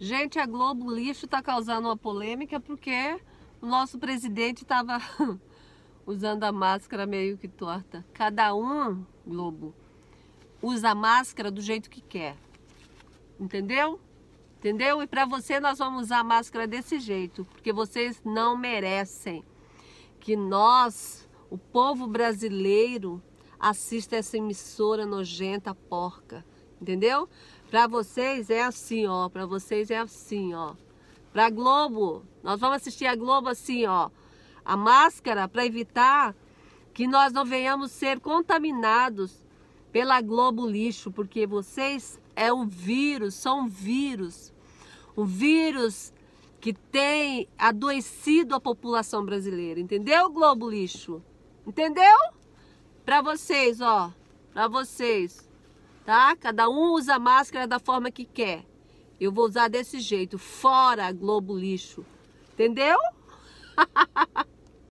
Gente, a Globo Lixo tá causando uma polêmica porque o nosso presidente tava usando a máscara meio que torta. Cada um, Globo, usa a máscara do jeito que quer. Entendeu? Entendeu? E para você nós vamos usar a máscara desse jeito, porque vocês não merecem que nós, o povo brasileiro, assista essa emissora nojenta, porca. Entendeu? Para vocês é assim, ó. Para vocês é assim, ó. Para Globo, nós vamos assistir a Globo assim, ó. A máscara para evitar que nós não venhamos ser contaminados pela Globo Lixo, porque vocês é um vírus, são um vírus. Um vírus que tem adoecido a população brasileira. Entendeu, Globo Lixo? Entendeu? Para vocês, ó. Para vocês. Tá? Cada um usa a máscara da forma que quer. Eu vou usar desse jeito. Fora Globo Lixo. Entendeu?